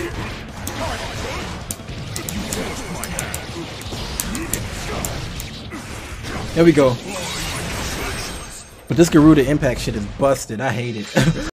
There we go. But this Garuda impact shit is busted. I hate it.